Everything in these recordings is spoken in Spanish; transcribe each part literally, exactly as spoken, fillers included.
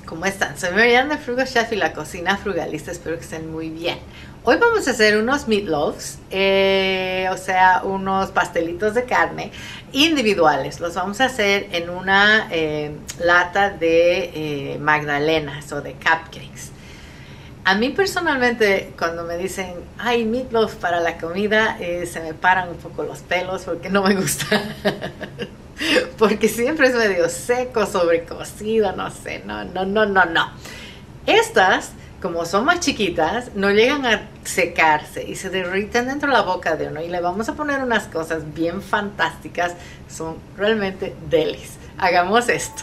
¿Cómo están? Soy Mariana Frugal Chef y la cocina frugalista. Espero que estén muy bien. Hoy vamos a hacer unos meatloaves, eh, o sea, unos pastelitos de carne individuales. Los vamos a hacer en una eh, lata de eh, magdalenas o de cupcakes. A mí personalmente, cuando me dicen, ay, meatloaf para la comida, eh, se me paran un poco los pelos porque no me gusta. Porque siempre es medio seco, sobrecocido, no sé, no, no, no, no, no. Estas, como son más chiquitas, no llegan a secarse y se derriten dentro de la boca de uno. Y le vamos a poner unas cosas bien fantásticas, son realmente delis. Hagamos esto.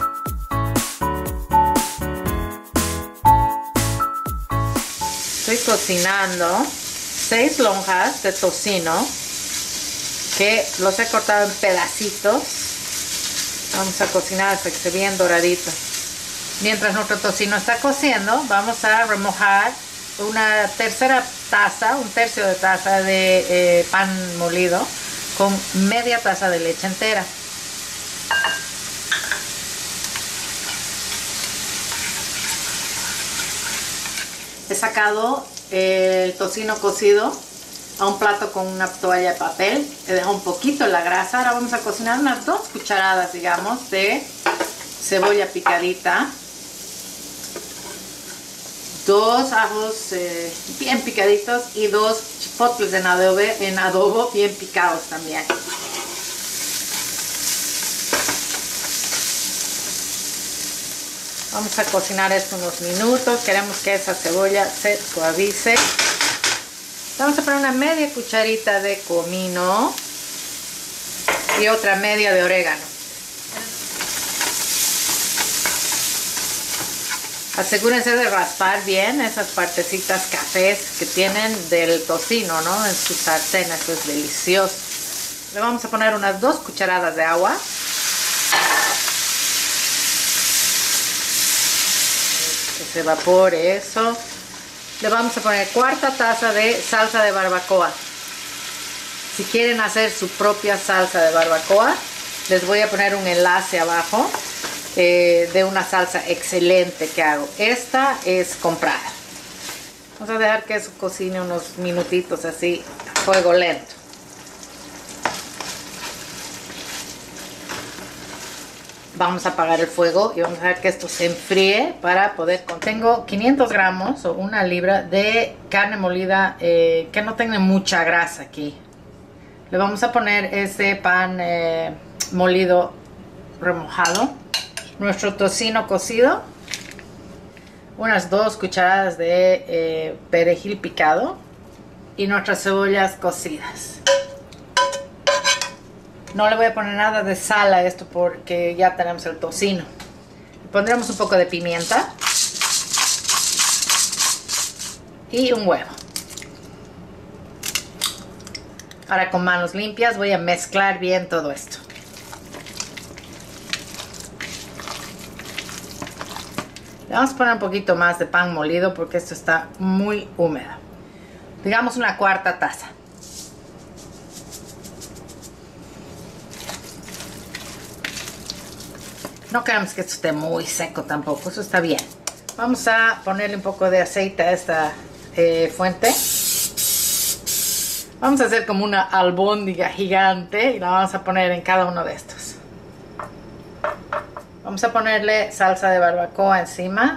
Estoy cocinando seis lonjas de tocino que los he cortado en pedacitos. Vamos a cocinar hasta que esté bien doradito. Mientras nuestro tocino está cociendo, vamos a remojar una tercera taza, un tercio de taza de eh, pan molido con media taza de leche entera. He sacado el tocino cocido a un plato con una toalla de papel. He dejado un poquito la grasa. Ahora vamos a cocinar unas dos cucharadas, digamos, de cebolla picadita, dos ajos eh, bien picaditos y dos chipotles en adobo, en adobo bien picados también. Vamos a cocinar esto unos minutos. Queremos que esa cebolla se suavice. Vamos a poner una media cucharita de comino y otra media de orégano. Asegúrense de raspar bien esas partecitas cafés que tienen del tocino, ¿no? En su sartén, esto es delicioso. Le vamos a poner unas dos cucharadas de agua. Que se evapore eso. Le vamos a poner cuarta taza de salsa de barbacoa. Si quieren hacer su propia salsa de barbacoa, les voy a poner un enlace abajo eh, de una salsa excelente que hago. Esta es comprada. Vamos a dejar que eso cocine unos minutitos así a fuego lento. Vamos a apagar el fuego y vamos a dejar que esto se enfríe para poder... Tengo quinientos gramos o una libra de carne molida eh, que no tenga mucha grasa aquí. Le vamos a poner este pan eh, molido remojado, nuestro tocino cocido, unas dos cucharadas de eh, perejil picado y nuestras cebollas cocidas. No le voy a poner nada de sal a esto porque ya tenemos el tocino. Le pondremos un poco de pimienta y un huevo. Ahora con manos limpias voy a mezclar bien todo esto. Le vamos a poner un poquito más de pan molido porque esto está muy húmedo. Digamos una cuarta taza. No queremos que esto esté muy seco tampoco, eso está bien. Vamos a ponerle un poco de aceite a esta eh, fuente. Vamos a hacer como una albóndiga gigante y la vamos a poner en cada uno de estos. Vamos a ponerle salsa de barbacoa encima.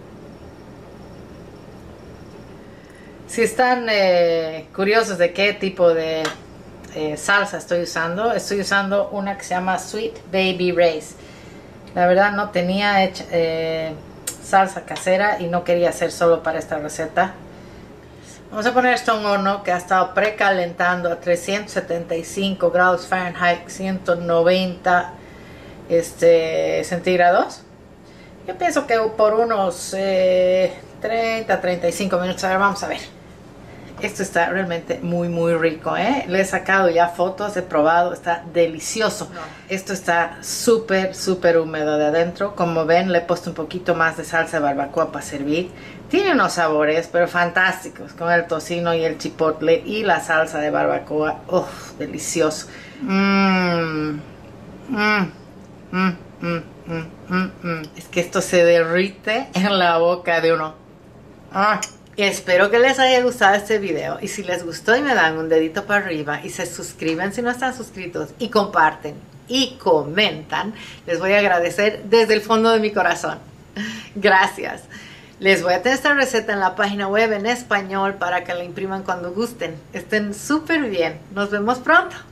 Si están eh, curiosos de qué tipo de eh, salsa estoy usando, estoy usando una que se llama Sweet Baby Ray's. La verdad no tenía hecha, eh, salsa casera y no quería hacer solo para esta receta. Vamos a poner esto en un horno que ha estado precalentando a trescientos setenta y cinco grados Fahrenheit, ciento noventa este, centígrados. Yo pienso que por unos eh, treinta a treinta y cinco minutos. Ahora vamos a ver. Esto está realmente muy muy rico, ¿eh? Le he sacado ya fotos, he probado, está delicioso. No. Esto está súper súper húmedo de adentro. Como ven, le he puesto un poquito más de salsa de barbacoa para servir. Tiene unos sabores, pero fantásticos, con el tocino y el chipotle y la salsa de barbacoa. ¡Uf! Delicioso. Mmm. Mmm. Mmm. Mm, mm, mm, mm. Es que esto se derrite en la boca de uno. Ah. Y espero que les haya gustado este video. Y si les gustó y me dan un dedito para arriba y se suscriben si no están suscritos y comparten y comentan, les voy a agradecer desde el fondo de mi corazón. Gracias. Les voy a tener esta receta en la página web en español para que la impriman cuando gusten. Estén súper bien. Nos vemos pronto.